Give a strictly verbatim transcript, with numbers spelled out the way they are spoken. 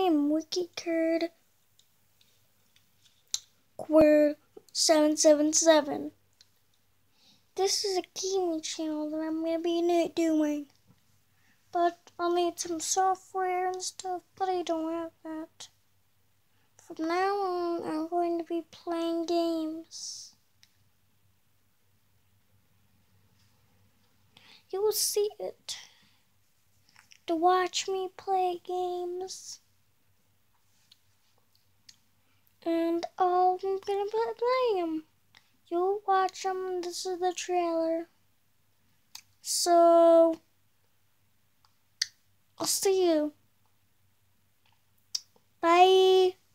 I'm Wkee qwerd seven seven seven. This is a gaming channel that I'm going to be doing. But I'll need some software and stuff, but I don't have that. From now on, I'm going to be playing games. You will see it. To watch me play games. And I'm gonna be playing them. You'll watch them. This is the trailer. So, I'll see you. Bye.